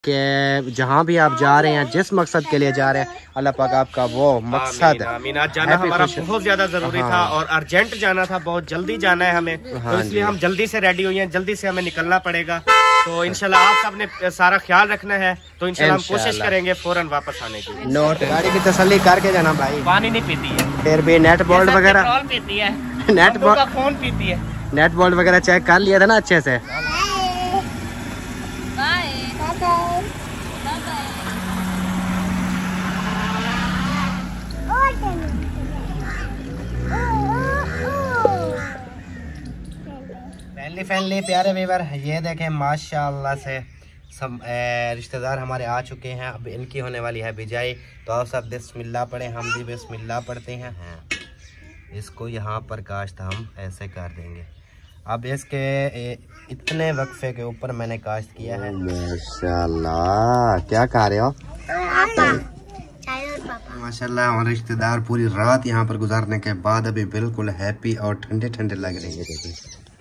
कि जहाँ भी आप जा रहे हैं, जिस मकसद के लिए जा रहे हैं, अल्लाह पाक आपका वो मकसद आज जाना हमारा बहुत ज्यादा जरूरी था और अर्जेंट जाना था, बहुत जल्दी जाना है हमें, तो इसलिए हम जल्दी से रेडी हुए हैं, जल्दी से हमें निकलना पड़ेगा। तो इंशाल्लाह आप सबने सारा ख्याल रखना है, तो इंशाल्लाह हम कोशिश करेंगे फौरन वापस आने की। नोट गाड़ी की तसल्ली करके जाना भाई। पानी नहीं पीती है, फिर भी नेट बोल्ट वगैरह पीती है, नेट बोल्ट फोन पीती है, नेट बोल्ट वगैरह चेक कर लिया था ना अच्छे से। फैमिली प्यारे व्यूअर, ये देखें माशाल्लाह से सब रिश्तेदार हमारे आ चुके हैं। अब इनकी होने वाली है बिजाई, तो आप सब बिस्मिल्लाह पढ़े, हम भी बिस्मिल्लाह पढ़ते हैं। इसको यहाँ पर काश्त हम ऐसे कर देंगे। अब इसके इतने वक्फे के ऊपर मैंने काश्त किया है। माशाल्लाह, क्या कह रहे हो? माशाल्लाह, हमारे रिश्तेदार पूरी रात यहाँ पर गुजारने के बाद अभी बिल्कुल हैप्पी और ठंडे ठंडे लग रहे हैं।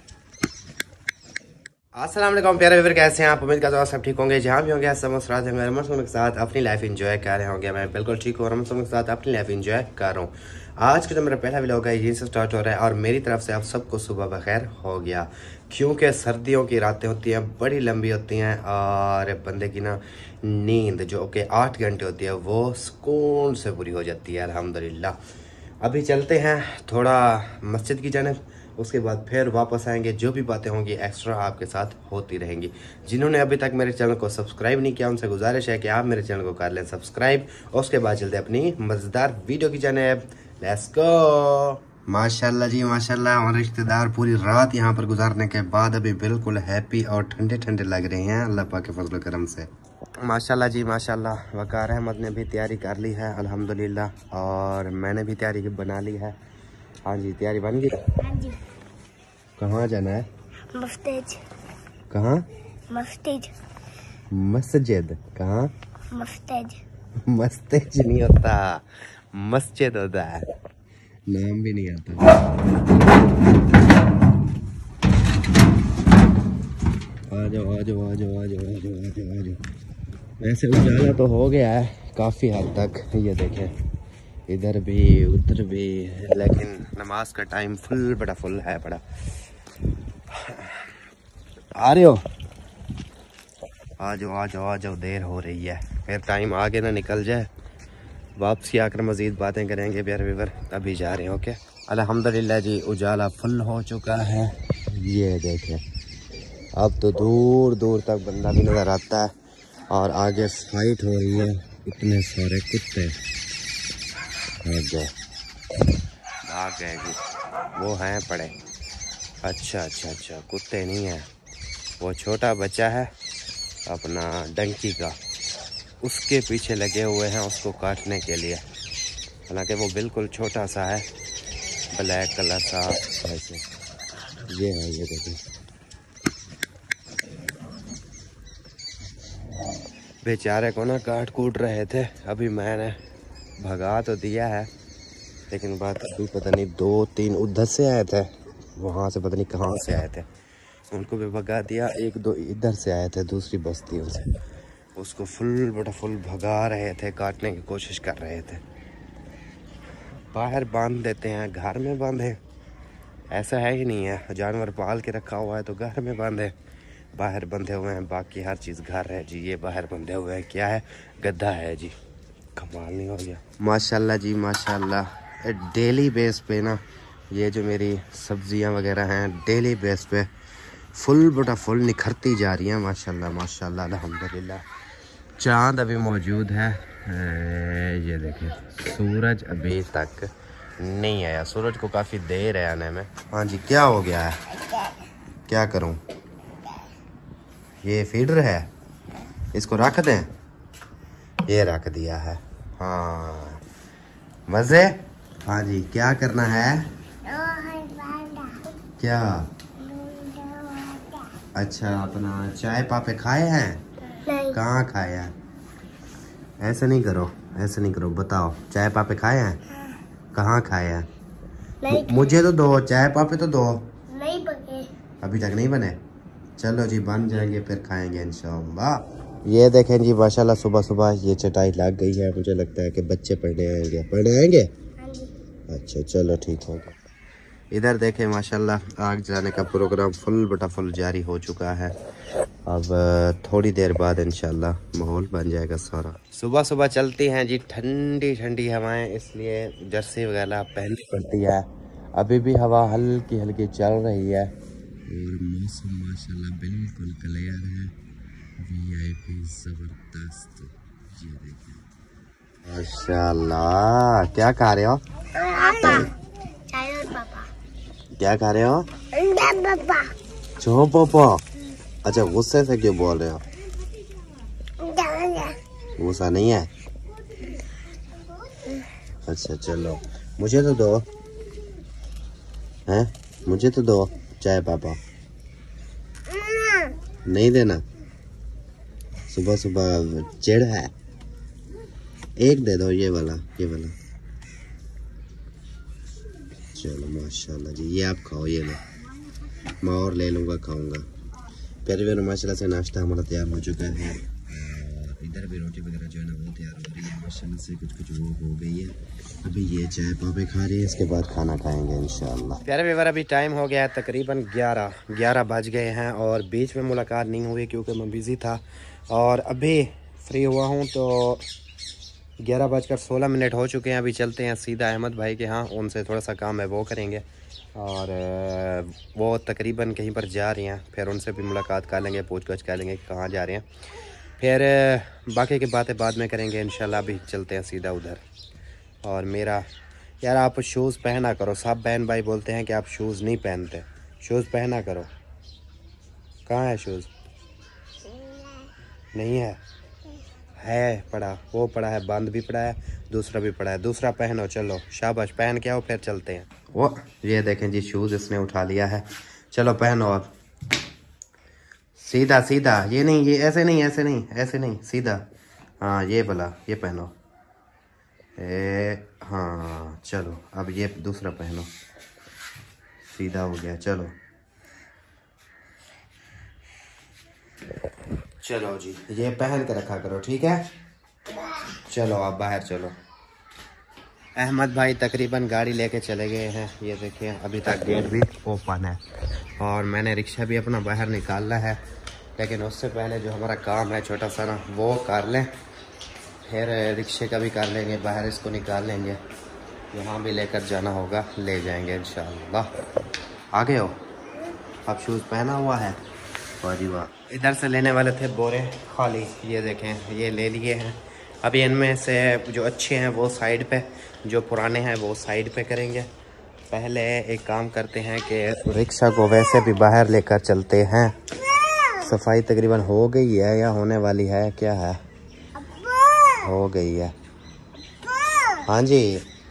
अस्सलाम वालेकुम प्यारे व्यूअर, कैसे हैं आप? उम्मीद करता हूँ सब ठीक होंगे। जहाँ भी होंगे सब मुस्कुराते हैं, मेरे मौसम के साथ अपनी लाइफ एंजॉय कर रहे होंगे। मैं बिल्कुल ठीक हूँ और मौसम के साथ अपनी लाइफ एंजॉय कर रहा हूँ। आज का जो मेरा पहला व्लॉग है यहीं से स्टार्ट हो रहा है और मेरी तरफ से आप सबको सुबह बखैर हो गया, क्योंकि सर्दियों की रातें होती हैं, बड़ी लंबी होती हैं और बंदे की ना नींद जो कि 8 घंटे होती है वो सुकून से पूरी हो जाती है अल्हम्दुलिल्लाह। अभी चलते हैं थोड़ा मस्जिद की जानिब, उसके बाद फिर वापस आएंगे। जो भी बातें होंगी एक्स्ट्रा आपके साथ होती रहेंगी। जिन्होंने अभी तक मेरे चैनल को सब्सक्राइब नहीं किया उनसे गुजारिश है कि आप मेरे चैनल को कर लें सब्सक्राइब, और उसके बाद चलते अपनी मज़ेदार वीडियो की जानिब। Let's go. माशाल्लाह जी माशाल्लाह, हमारे रिश्तेदार पूरी रात यहाँ पर गुजारने के बाद अभी बिल्कुल हैप्पी और ठंडे ठंडे लग रहे हैं अल्लाह पाक के फजल करम से। माशाल्लाह जी माशाल्लाह, वकार अहमद ने भी तैयारी कर ली है अल्हम्दुलिल्लाह, और मैंने भी तैयारी बना ली है। हाँ जी, तैयारी बन गई? हाँ जी। कहाँ जाना है? मस्जिद। कहाँ? मस्जिद। मस्जिद कहाँ? मस्जिद। मस्जिद नहीं होता, मस्जिद होता है, नाम भी नहीं आता। आ जाओ आ जाओ आ जाओ आ जाओ आ जाओ आ जाओ आ जाओ। वैसे उजाला तो हो गया है काफ़ी हद तक, ये देखें इधर भी उधर भी, लेकिन नमाज का टाइम फुल बड़ा फुल है बड़ा। आ रहे हो? आ जाओ आ जाओ आ जाओ, देर हो रही है, फिर टाइम आगे ना निकल जाए। वापसी आकर मज़ीद बातें करेंगे प्यारे व्यूअर। अभी जा रहे हो क्या? अल्हम्दुलिल्लाह जी, उजाला फुल हो चुका है। ये देखें अब तो दूर दूर तक बंदा भी नज़र आता है और आगे फाइट हो रही है। इतने सारे कुत्ते भाग गए जी, वो हैं पड़े। अच्छा अच्छा अच्छा, कुत्ते नहीं हैं, वो छोटा बच्चा है अपना डंकी का, उसके पीछे लगे हुए हैं उसको काटने के लिए। हालांकि वो बिल्कुल छोटा सा है, ब्लैक कलर सा ऐसे। ये है, ये देखिए बेचारे को ना काट कूट रहे थे। अभी मैंने भगा तो दिया है, लेकिन बात अभी पता नहीं 2-3 उधर से आए थे, वहाँ से पता नहीं कहाँ से आए थे, उनको भी भगा दिया। 1-2 इधर से आए थे दूसरी बस्तियों से, उसको फुल बड़ा फुल भगा रहे थे, काटने की कोशिश कर रहे थे। बाहर बांध देते हैं, घर में बांधे ऐसा है ही नहीं है। जानवर पाल के रखा हुआ है तो घर में बांधे, बाहर बंधे हुए हैं, बाकी हर चीज़ घर है जी। ये बाहर बंधे हुए हैं, क्या है? गद्दा है जी। कमाल नहीं हो गया? माशाल्लाह जी माशाल्लाह, डेली बेस पे ना ये जो मेरी सब्जियां वगैरह हैं डेली बेस पे फुल बटा फुल निखरती जा रही हैं माशाल्लाह माशाल्लाह अल्हम्दुलिल्लाह। चाँद अभी मौजूद है, ये देखें सूरज अभी तक नहीं आया, सूरज को काफ़ी देर है आने में। हाँ जी, क्या हो गया है? क्या करूं? ये फीडर है, इसको रख दें? ये रख दिया है। हाँ मज़े। हाँ जी, क्या करना है? क्या? अच्छा, अपना चाय पापे खाए हैं? कहाँ खाए हैं? ऐसे नहीं करो, ऐसे नहीं करो, बताओ चाय पापे खाए हैं? कहाँ खाए हैं? मुझे तो दो, चाय पापे तो दो। नहीं बने अभी तक, नहीं बने? चलो जी, बन जाएंगे फिर खाएंगे इंशाअल्लाह। ये देखें जी माशाल्लाह सुबह सुबह ये चटाई लग गई है। मुझे लगता है कि बच्चे पढ़ने आएंगे। अच्छा चलो ठीक होगा। इधर देखें माशाल्लाह आग जलाने का प्रोग्राम फुल बटा फुल जारी हो चुका है। अब थोड़ी देर बाद इंशाल्लाह माहौल बन जाएगा सारा। सुबह सुबह चलती हैं जी ठंडी ठंडी हवाएं, इसलिए जर्सी वगैरह पहननी पड़ती है। अभी भी हवा हल्की हल्की चल रही है और मौसम माशाल्लाह बिल्कुल क्लियर है। VIP जबरदस्त। ये देखिए माशाल्लाह। क्या खा रहे हो? क्या खा रहे हो? चो पापा। अच्छा गुस्से से क्यों बोल रहे हो? गुस्सा नहीं है? अच्छा चलो मुझे तो दो हैं, मुझे तो दो चाय पापा। नहीं देना? सुबह सुबह चिढ़ है। एक दे दो, ये वाला। चलो माशाल्लाह जी, ये आप खाओ, ये लो। मैं और ले लूँगा, खाऊंगा। प्यारे प्यारे माशाल्लाह से नाश्ता हमारा तैयार हो चुका है। इधर भी रोटी वगैरह जो है ना वो तैयार हो रही है माशाल्लाह से, कुछ वो हो गई है। अभी ये चाय पापे खा रही है, इसके बाद खाना खाएंगे इंशाल्लाह। प्यारे व्यूअर अभी टाइम हो गया है तकरीबन 11 बज गए हैं और बीच में मुलाकात नहीं हुई क्योंकि मैं बिज़ी था। और अभी फ्री हुआ हूँ तो 11:16 हो चुके हैं। अभी चलते हैं सीधा अहमद भाई के यहाँ, उनसे थोड़ा सा काम है वो करेंगे। और वो तकरीबन कहीं पर जा रही हैं, फिर उनसे भी मुलाकात कर लेंगे, पूछ-गछ कर लेंगे कहाँ जा रहे हैं। फिर बाकी की बातें बाद में करेंगे इंशाल्लाह। अभी चलते हैं सीधा उधर। और मेरा यार आप शूज़ पहना करो, सब बहन भाई बोलते हैं कि आप शूज़ नहीं पहनते, शूज़ पहना करो। कहाँ है शूज़? नहीं है पड़ा, वो पड़ा है, बंद भी पड़ा है, दूसरा भी पड़ा है। दूसरा पहनो, चलो शाबाश, पहन के आओ फिर चलते हैं। वो ये देखें जी शूज़ इसने उठा लिया है, चलो पहनो अब। सीधा सीधा, ये नहीं, ये ऐसे नहीं, सीधा। हाँ ये भला, ये पहनो। हाँ चलो अब ये दूसरा पहनो, सीधा हो गया। चलो जी, ये पहन के रखा करो, ठीक है। चलो आप बाहर चलो। अहमद भाई तकरीबन गाड़ी लेके चले गए हैं, ये देखिए अभी तक गेट भी ओपन है। और मैंने रिक्शा भी अपना बाहर निकालना है, लेकिन उससे पहले जो हमारा काम है छोटा सा ना वो कर लें, फिर रिक्शे का भी कर लेंगे, बाहर इसको निकाल लेंगे। यहाँ भी लेकर जाना होगा, ले जाएंगे इंशाल्लाह। आ गए हो? अब शूज़ पहना हुआ है, वाह जी वाह। इधर से लेने वाले थे बोरे खाली, ये देखें ये ले लिए हैं। अभी इनमें से जो अच्छे हैं वो साइड पे, जो पुराने हैं वो साइड पे करेंगे। पहले एक काम करते हैं कि रिक्शा को वैसे भी बाहर लेकर चलते हैं। सफाई तकरीबन हो गई है या होने वाली है, क्या है? हो गई है। हाँ जी,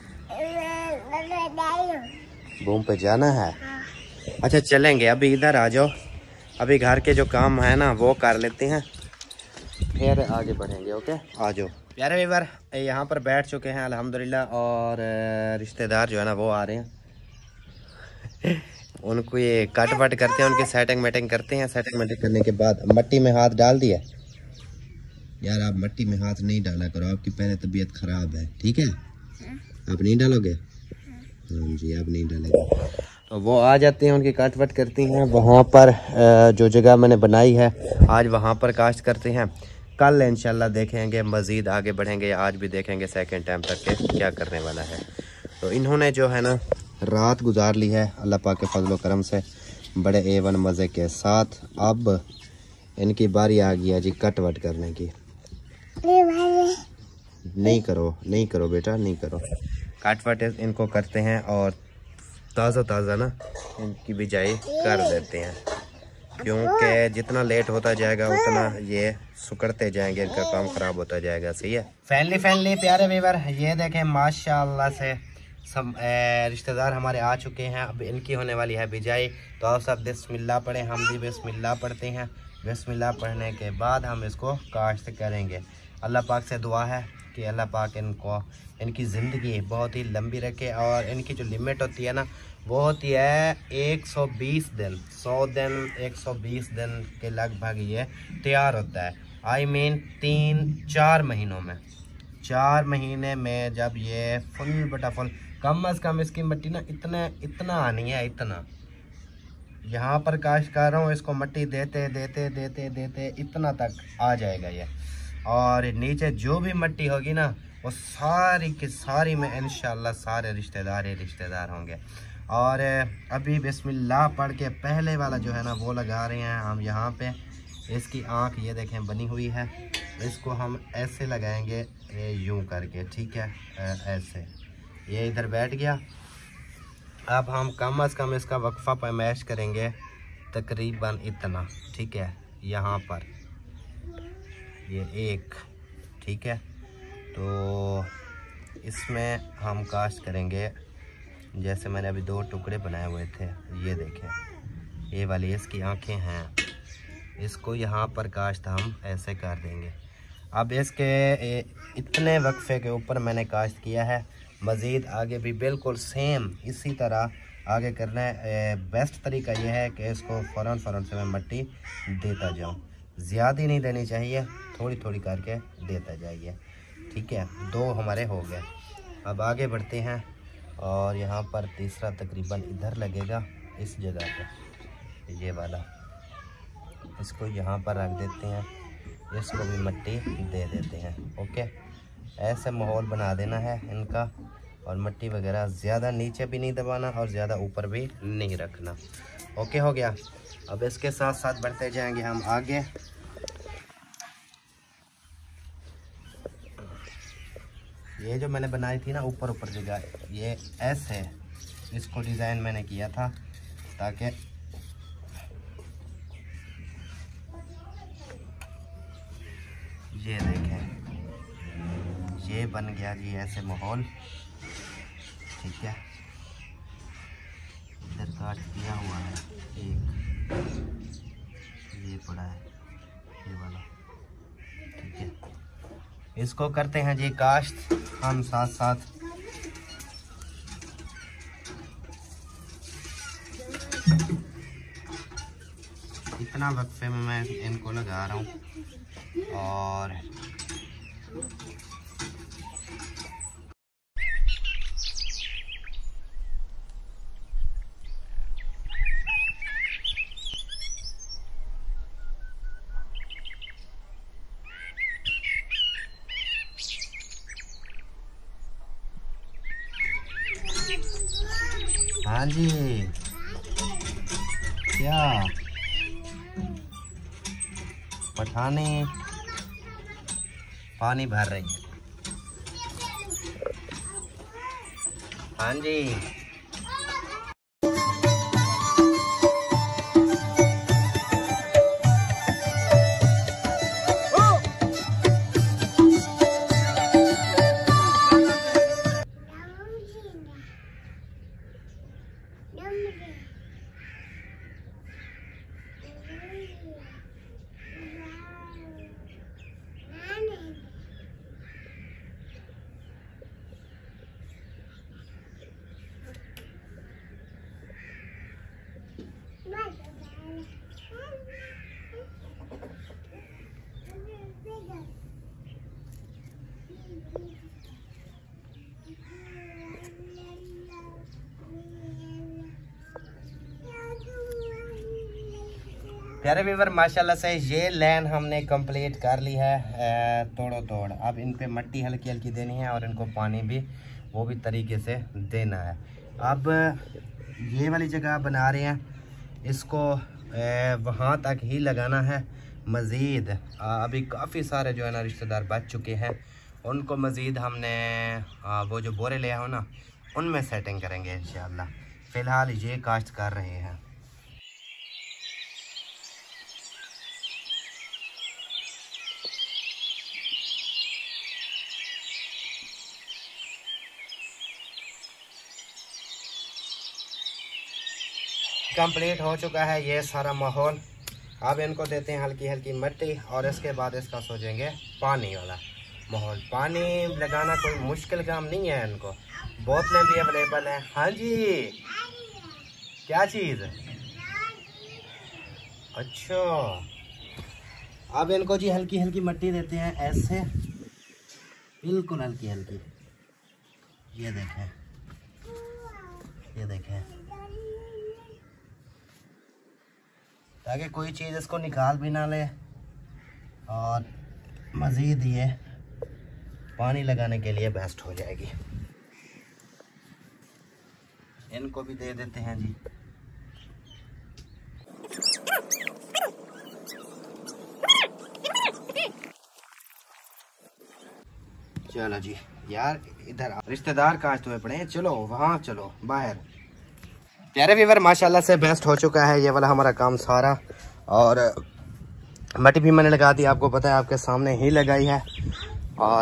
बूम पे जाना है। अच्छा चलेंगे, अभी इधर आ जाओ, अभी घर के जो काम है ना वो कर लेते हैं, फिर आगे बढ़ेंगे। ओके आ जाओ। प्यारे व्यूअर यहाँ पर बैठ चुके हैं अल्हम्दुलिल्लाह, और रिश्तेदार जो है ना वो आ रहे हैं। उनको ये कट वट करते हैं, उनकी सेटिंग मेटिंग करते हैं। सेटिंग मेटिंग करने के बाद मट्टी में हाथ डाल दिया। यार आप मट्टी में हाथ नहीं डाला करो, आपकी पहले तबीयत खराब है, ठीक है? आप नहीं डालोगे? हाँ जी, आप नहीं डालेंगे। तो वो आ जाते हैं, उनकी काट वट करती हैं। वहाँ पर जो जगह मैंने बनाई है आज वहाँ पर काश्त करते हैं। कल इंशाल्लाह देखेंगे, मज़ीद आगे बढ़ेंगे। आज भी देखेंगे सेकंड टाइम तक के क्या करने वाला है। तो इन्होंने जो है ना रात गुजार ली है अल्लाह पाक के फजल करम से बड़े A1 मज़े के साथ। अब इनकी बारी आ गई है जी कट वट करने की। नहीं करो बेटा, नहीं करो। कट वट इनको करते हैं और ताज़ा ना इनकी बिजाई कर देते हैं, क्योंकि जितना लेट होता जाएगा उतना ये सुकड़ते जाएंगे, इनका काम खराब होता जाएगा। सही है। फैमिली प्यारे व्यूअर ये देखें माशाल्लाह से सब रिश्तेदार हमारे आ चुके हैं। अब इनकी होने वाली है बिजाई। तो आप सब बिस्मिल्लाह पढ़ें, हम भी बिस्मिल्लाह पढ़ते हैं। बिस्मिल्लाह पढ़ने के बाद हम इसको काश्त करेंगे। अल्लाह पाक से दुआ है कि अल्लाह पाक इनकी ज़िंदगी बहुत ही लंबी रखे, और इनकी जो लिमिट होती है ना वो होती है 120 दिन। 100 दिन 120 दिन के लगभग ये तैयार होता है। I mean 3-4 महीनों में, 4 महीने में जब ये फुल बटा फुल, कम अज़ कम इसकी मिट्टी ना इतना आनी है, इतना। यहाँ पर काश्त कर रहा हूँ, इसको मिट्टी देते देते देते देते इतना तक आ जाएगा ये। और नीचे जो भी मिट्टी होगी ना वो सारी की सारी में इंशाल्लाह सारे रिश्तेदार होंगे। और अभी बिस्मिल्लाह पढ़ के पहले वाला जो है ना वो लगा रहे हैं हम यहाँ पे। इसकी आँख ये देखें बनी हुई है, इसको हम ऐसे लगाएंगे यूं करके, ठीक है, ऐसे। ये इधर बैठ गया। अब हम कम अज़ कम इसका वक्फा पैमाइश करेंगे तकरीबन इतना, ठीक है, यहाँ पर ये एक, ठीक है। तो इसमें हम काश्त करेंगे, जैसे मैंने अभी 2 टुकड़े बनाए हुए थे, ये देखें, ये वाली इसकी आंखें हैं, इसको यहाँ पर काश्त हम ऐसे कर देंगे। अब इसके इतने वक्फे के ऊपर मैंने काश्त किया है, मज़ीद आगे भी बिल्कुल सेम इसी तरह आगे करना है। बेस्ट तरीका यह है कि इसको फ़ौरन से मैं मिट्टी देता जाऊँ, ज़्यादा नहीं देनी चाहिए, थोड़ी थोड़ी करके देता जाइए, ठीक है। 2 हमारे हो गए। अब आगे बढ़ते हैं और यहाँ पर तीसरा तकरीबन इधर लगेगा, इस जगह पे, ये वाला, इसको यहाँ पर रख देते हैं, इसको भी मिट्टी दे देते हैं। ओके, ऐसे माहौल बना देना है इनका, और मिट्टी वगैरह ज़्यादा नीचे भी नहीं दबाना और ज़्यादा ऊपर भी नहीं रखना। ओके, हो गया। अब इसके साथ साथ बढ़ते जाएंगे हम आगे। ये जो मैंने बनाई थी ना ऊपर जगह, ये ऐसे इसको डिज़ाइन मैंने किया था ताकि ये देखें, ये बन गया जी ऐसे माहौल, ठीक है। इधर काट दिया हुआ है एक, ये पड़ा है ये वाला, ठीक है। इसको करते हैं जी काश्त हम साथ साथ। इतना वक्फे में मैं इनको लगा रहा हूँ। और हाँ जी, क्या पठानी पानी भर रही है? हाँ जी, प्यारे व्यूअर, माशाल्लाह से ये लाइन हमने कंप्लीट कर ली है तोड़ो तोड़। अब इन पे मिट्टी हल्की हल्की देनी है और इनको पानी भी वो भी तरीके से देना है। अब ये वाली जगह बना रहे हैं, इसको वहाँ तक ही लगाना है। मज़ीद अभी काफ़ी सारे जो है ना रिश्तेदार बच चुके हैं, उनको मज़ीद हमने वो जो बोरे ले आओ ना उनमें सेटिंग करेंगे इंशाअल्लाह। फ़िलहाल ये काश्त कर रहे हैं। कंप्लीट हो चुका है ये सारा माहौल। अब इनको देते हैं हल्की हल्की मिट्टी और इसके बाद इसका सोचेंगे पानी वाला माहौल। पानी लगाना कोई मुश्किल काम नहीं है, इनको बोतलें भी अवेलेबल हैं। हाँ जी, क्या चीज़? अच्छा, अब इनको जी हल्की हल्की मिट्टी देते हैं ऐसे, बिल्कुल हल्की हल्की। ये देखें, ये देखें, ताकि कोई चीज़ इसको निकाल भी ना ले। और मज़ीद ये पानी लगाने के लिए बेस्ट हो जाएगी। इनको भी दे देते हैं जी। चलो जी यार, इधर रिश्तेदार काश हुए पड़े हैं, चलो वहाँ चलो बाहर। प्यारे व्यूअर, माशाल्लाह से बेस्ट हो चुका है ये वाला हमारा काम सारा। और मट्टी भी मैंने लगा दी, आपको पता है, आपके सामने ही लगाई है। और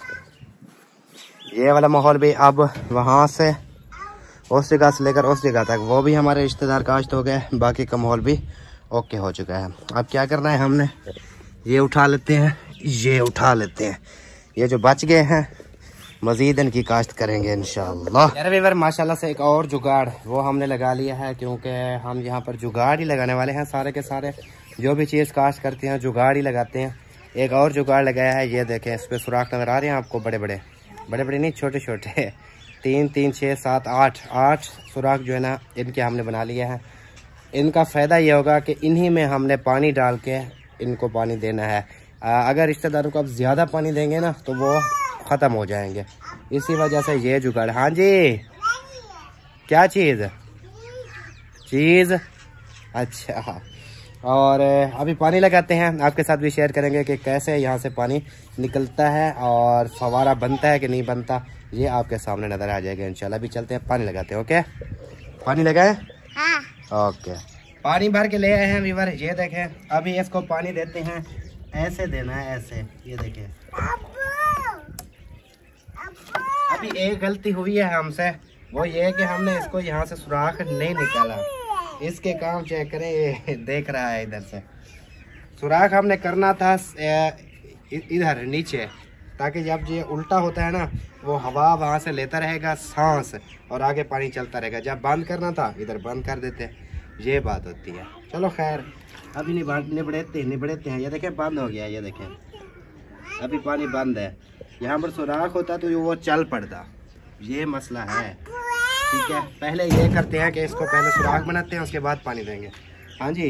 ये वाला माहौल भी अब वहाँ से उस जगह से लेकर उस जगह तक वो भी हमारे रिश्तेदार काश्त हो गए, बाकी का माहौल भी ओके हो चुका है। अब क्या करना है, हमने ये उठा लेते हैं, ये उठा लेते हैं, ये जो बच गए हैं मजीद इनकी काश्त करेंगे इंशाल्लाह। यार व्यूअर, माशाल्लाह से एक और जुगाड़ वो हमने लगा लिया है, क्योंकि हम यहाँ पर जुगाड़ ही लगाने वाले हैं। सारे के सारे जो भी चीज़ काश्त करते हैं जुगाड़ ही लगाते हैं। एक और जुगाड़ लगाया है, ये देखें, इस पर सुराख नजर आ रहे हैं आपको, बड़े बड़े नहीं, छोटे छोटे, 3 3 6 7 8 सुराख जो है ना, इनके हमने बना लिए हैं। इनका फ़ायदा ये होगा कि इन्हीं में हमने पानी डाल के इनको पानी देना है। अगर रिश्तेदारों को आप ज़्यादा पानी देंगे ना तो वो ख़त्म हो जाएंगे, इसी वजह से ये जुगाड़। हाँ जी, क्या चीज़? अच्छा। और अभी पानी लगाते हैं, आपके साथ भी शेयर करेंगे कि कैसे यहाँ से पानी निकलता है और फवारा बनता है कि नहीं बनता, ये आपके सामने नज़र आ जाएगा इंशाल्लाह। अभी चलते हैं, पानी लगाते हैं। ओके, पानी लगाए? हाँ। ओके, पानी भर के ले आए हैं व्यूअर, ये देखें। अभी इसको पानी देते हैं, ऐसे देना है, ऐसे, ये देखें। अभी एक गलती हुई है हमसे, वो ये है कि हमने इसको यहाँ से सुराख नहीं निकाला। इसके काम चेक करें, ये देख रहा है इधर से। सुराख हमने करना था इधर नीचे, ताकि जब ये उल्टा होता है ना, वो हवा वहाँ से लेता रहेगा सांस, और आगे पानी चलता रहेगा। जब बंद करना था इधर बंद कर देते, ये बात होती है। चलो खैर, अभी निबड़ेते हैं। ये देखें, बंद हो गया, ये देखें, अभी पानी बंद है। यहाँ पर सुराख होता तो वो चल पड़ता, ये मसला है। ठीक है, पहले ये करते हैं कि इसको पहले सुराख बनाते हैं, उसके बाद पानी देंगे। हाँ जी,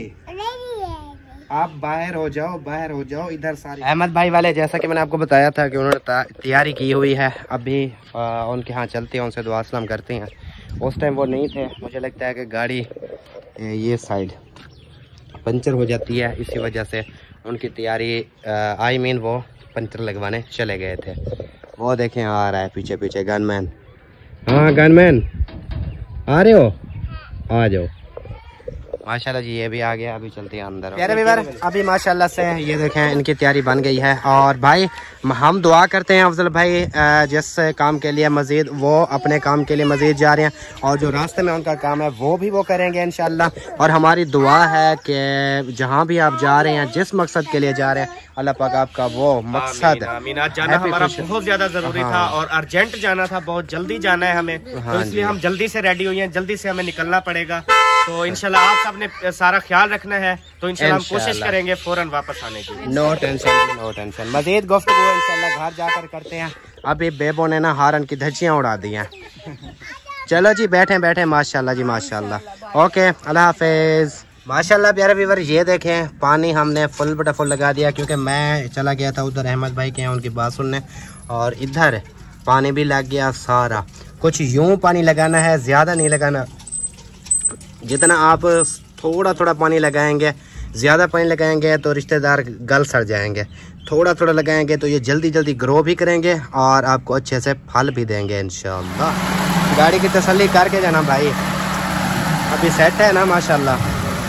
आप बाहर हो जाओ इधर। सारे अहमद भाई वाले, जैसा कि मैंने आपको बताया था कि उन्होंने तैयारी की हुई है। अभी उनके यहाँ चलते हैं, उनसे दुआ सलाम करते हैं। उस टाइम वो नहीं थे, मुझे लगता है कि गाड़ी ये साइड पंचर हो जाती है, इसी वजह से उनकी तैयारी वो पंचर लगवाने चले गए थे। वो देखें, आ रहा है पीछे गनमैन। हाँ गनमैन, आ रहे हो? आ जाओ। माशाल्लाह जी, ये भी आ गया। अभी चलते हैं अंदर। प्यारे व्यूअर, अभी माशाल्लाह से ये देखें, इनकी तैयारी बन गई है। और भाई हम दुआ करते हैं अफजल भाई जिस काम के लिए मजीद, वो अपने काम के लिए मजीद जा रहे हैं, और जो रास्ते में उनका काम है वो भी वो करेंगे इंशाल्लाह। और हमारी दुआ है कि जहाँ भी आप जा रहे हैं, जिस मकसद के लिए जा रहे हैं, अल्लाह पाक आपका वो मकसद। आज जाना हमारा बहुत ज्यादा जरूरी था, और अर्जेंट जाना था, बहुत जल्दी जाना है हमें, तो इसलिए हम जल्दी से रेडी हुए हैं, जल्दी से हमें निकलना पड़ेगा। तो इंशाल्लाह आप सबने सारा ख्याल रखना है, तो इंशाल्लाह हम कोशिश करेंगे फौरन वापस आने की। No tension. मजीद गुफ्तगू इंशाल्लाह घर जाकर करते हैं। अभी बेबो ने ना हारन की धज्जियां उड़ा दी हैं। चलो जी, बैठे माशाल्लाह जी, माशाल्लाह। ओके, अल्लाह हाफिज। माशाल्लाह प्यारे व्यूअर, ये देखें, पानी हमने फुल बटा फुल लगा दिया, क्योंकि मैं चला गया था उधर अहमद भाई के यहाँ उनकी बात सुनने, और इधर पानी भी लग गया सारा। कुछ यूं पानी लगाना है, ज़्यादा नहीं लगाना। जितना आप थोड़ा पानी लगाएंगे, ज़्यादा पानी लगाएंगे तो रिश्तेदार गल सड़ जाएंगे। थोड़ा लगाएंगे तो ये जल्दी ग्रो भी करेंगे और आपको अच्छे से फल भी देंगे इंशाल्लाह। गाड़ी की तसल्ली करके जाना भाई, अभी सेट है ना माशाल्लाह।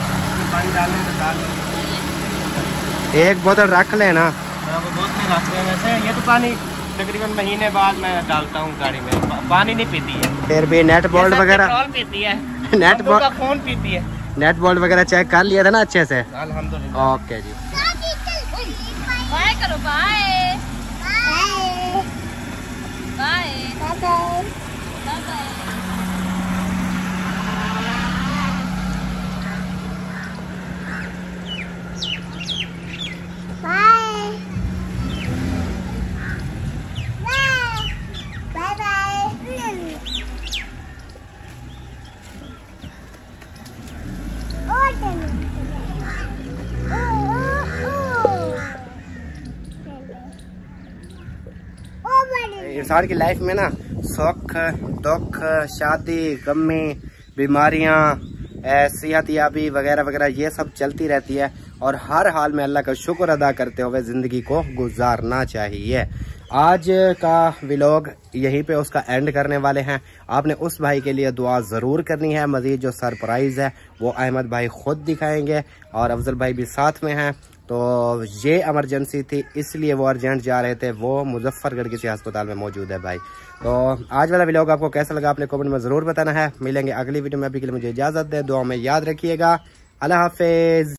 एक बोतल रख लेना। ये तो पानी तकरीबन महीने बाद मैं डालता हूँ गाड़ी में, पानी नहीं पीती है। फिर भी नेट बोल्ट वगैरह पीती है, नेट बोल्ट कौन पीती है? नेट बोल्ट वगैरह चेक कर लिया था ना अच्छे से? अल्हम्दुलिल्लाह। ओके जी, बाय करो, बाय बाय बाय। इंसान की लाइफ में ना सुख दुख, शादी, गमी, बीमारियां, सेहत याबी वगैरह वगैरह ये सब चलती रहती है और हर हाल में अल्लाह का शुक्र अदा करते हुए ज़िंदगी को गुजारना चाहिए। आज का व्लॉग यहीं पे उसका एंड करने वाले हैं। आपने उस भाई के लिए दुआ ज़रूर करनी है। मज़ीद जो सरप्राइज़ है वो अहमद भाई खुद दिखाएंगे और अफजल भाई भी साथ में हैं। तो ये इमरजेंसी थी इसलिए वो अर्जेंट जा रहे थे। वो मुजफ्फरगढ़ किसी अस्पताल में मौजूद है भाई। तो आज वाला व्लॉग आपको कैसा लगा आपने कमेंट में ज़रूर बताना है। मिलेंगे अगली वीडियो में। अभी के लिए मुझे इजाज़त दे। दुआ में याद रखिएगा। अल्लाह हाफिज़।